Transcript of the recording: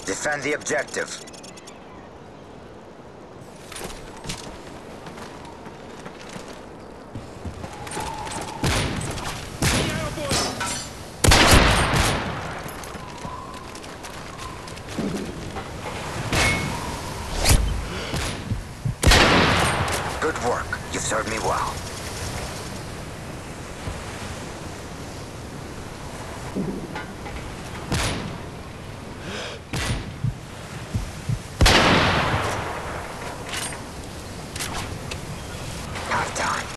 Defend the objective. Good work. You've served me well.